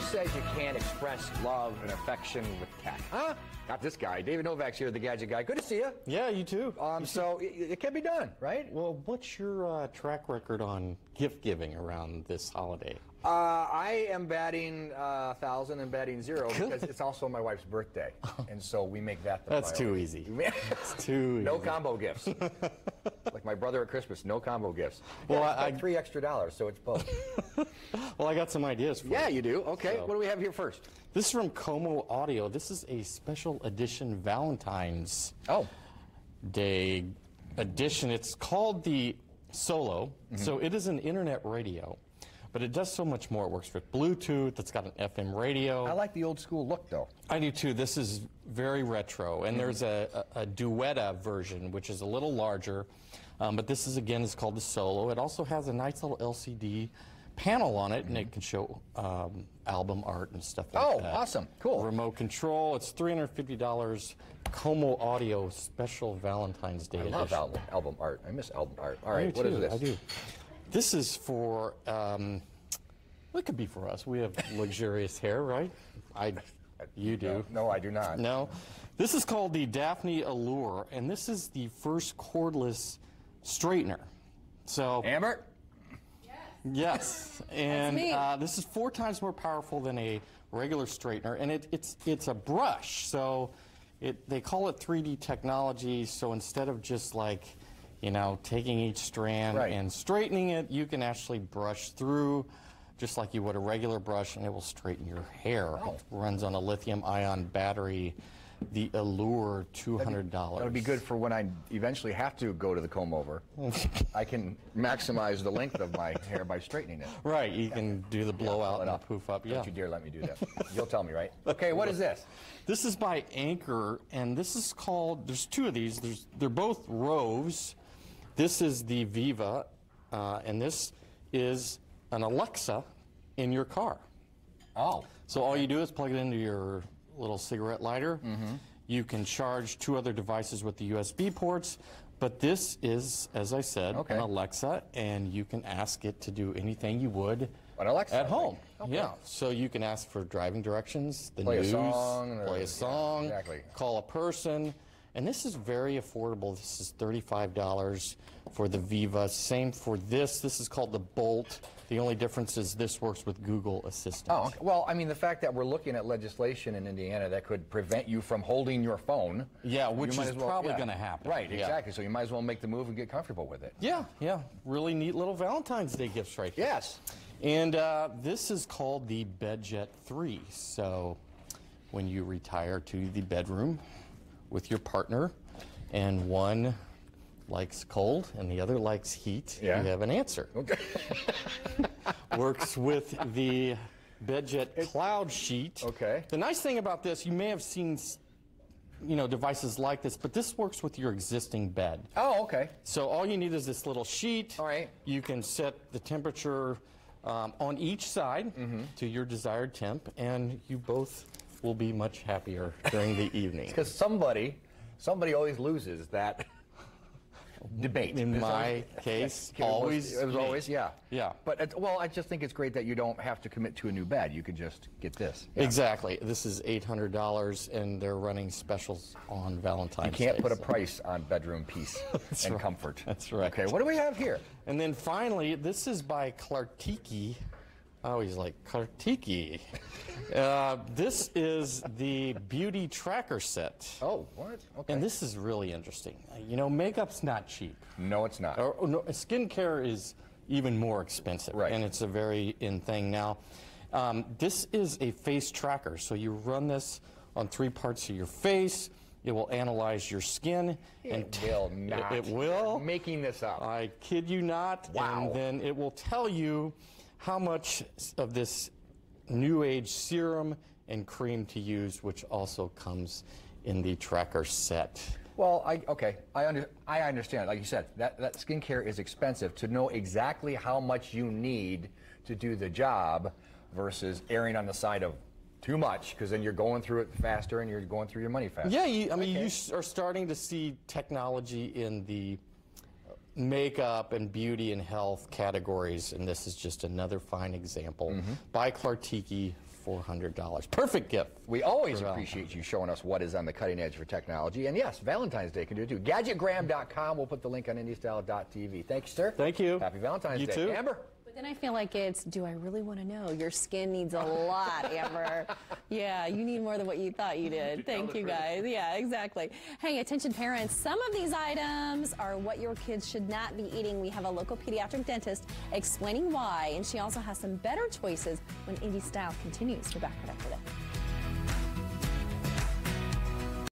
says you can't express love and affection with tech? Huh? Not this guy. David Novak's here, the Gadget Guy. Good to see you. Yeah, you too. So it can be done, right? Well, what's your track record on gift giving around this holiday? I am batting 1,000 and batting 0 because it's also my wife's birthday, and so we make that the That's priority. too easy. It's too easy. No combo gifts. Like my brother at Christmas, no combo gifts. Well, Yeah, it's like $3 extra, so it's both. Well, I got some ideas for you. Yeah, you do. Okay, So- what do we have here first? This is from Como Audio. This is a special edition Valentine's Oh, Day edition. It's called the Solo. So it is an internet radio, but it does so much more. It works with Bluetooth. It's got an FM radio. I like the old school look, though. I do too. This is very retro, and there's a Duetta version, which is a little larger, but this is again is called the Solo. It also has a nice little LCD panel on it, and it can show album art and stuff like Oh, that. awesome. Cool. Remote control. It's $350. Como Audio Special Valentine's Day I edition. love album art. I miss album art. All I right, do what is too, this? I do. This is for. It could be for us. We have luxurious hair, right? You do. No, I do not. No. This is called the Daphne Allure, and this is the first cordless straightener. So, Amber? yes. And me. this is 4 times more powerful than a regular straightener, and it's a brush. So they call it 3D technology, so instead of just like, taking each strand Right. and straightening it, you can actually brush through just like you would a regular brush, and it will straighten your hair. Oh. It runs on a lithium-ion battery. The Allure, $200. That would be good for when I eventually have to go to the comb over. I can maximize the length of my hair by straightening it. Right, you can do the blowout and the up. poof up. Yeah. Don't you dare let me do that. You'll tell me, right? Okay, what is this? This is by Anker, and this is called, there's 2 of these. They're both Roves. This is the Viva, and this is an Alexa in your car. Oh. So all you do is plug it into your little cigarette lighter. You can charge 2 other devices with the USB ports, but this is, as I said, Okay. an Alexa, and you can ask it to do anything you would An Alexa at home. thing. Okay. Yeah, so you can ask for driving directions, the Play a news, song, play a song, yeah, exactly. call a person, and this is very affordable. This is $35 for the Viva. Same for this. This is called the Bolt. The only difference is this works with Google Assistant. Oh, okay. Well, I mean, the fact that we're looking at legislation in Indiana that could prevent you from holding your phone. Yeah, which you might is as well- probably yeah. going to happen. Right, Yeah. exactly. So you might as well make the move and get comfortable with it. Yeah, yeah. Really neat little Valentine's Day gifts right here. Yes. And this is called the BedJet 3. So when you retire to the bedroom with your partner and one likes cold and the other likes heat, Yeah. you have an answer. Okay. Works with the BedJet Cloud Sheet. Okay. The nice thing about this, you may have seen devices like this, but this works with your existing bed. Oh, okay. So all you need is this little sheet. All right. You can set the temperature on each side to your desired temp, and you both will be much happier during the evening. Because somebody always loses that debate. In It's my case, always It was me. always, yeah. Yeah. But, well, I just think it's great that you don't have to commit to a new bed. You can just get this. Yeah. Exactly. This is $800, and they're running specials on Valentine's Day. You can't put a price on bedroom peace and right. comfort. That's right. Okay, what do we have here? And then finally, this is by Clartiki. I always like Clartiki. This is the Beauty Tracker Set. Oh, what? Okay. And this is really interesting. Makeup's not cheap. No, it's not. No, skincare is even more expensive. Right. And it's a very in thing now. This is a face tracker. So you run this on 3 parts of your face. It will analyze your skin. It will not. It will. I'm making this up. I kid you not. Wow. And then it will tell you how much of this new age serum and cream to use, which also comes in the tracker set. Well, I understand. Like you said, that skincare is expensive. To know exactly how much you need to do the job versus erring on the side of too much, because then you're going through it faster and you're going through your money faster. Yeah, you are starting to see technology in the makeup and beauty and health categories, and this is just another fine example by Clartiki $400. Perfect gift. We always appreciate you showing us what is on the cutting edge for technology. And yes, Valentine's Day can do it too. GadgetGram.com. We'll put the link on IndyStyle.tv. Thank you, sir. Thank you. Happy Valentine's You Day. too. Amber? But then I feel like it's, do I really want to know? Your skin needs a lot, Amber. Yeah, you need more than what you thought you did. Thank you, guys. Yeah, exactly. Hey, attention parents, some of these items are what your kids should not be eating. We have a local pediatric dentist explaining why, and she also has some better choices when Indy Style continues. We're back right after that.